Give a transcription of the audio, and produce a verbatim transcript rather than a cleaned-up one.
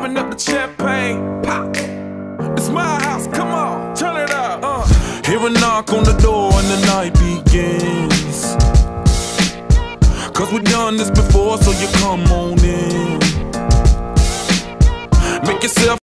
open up the champagne, pop. It's my house, come on, turn it up. Uh. Hear a knock on the door and the night begins. Cause we done this before, so you come on in. Make yourself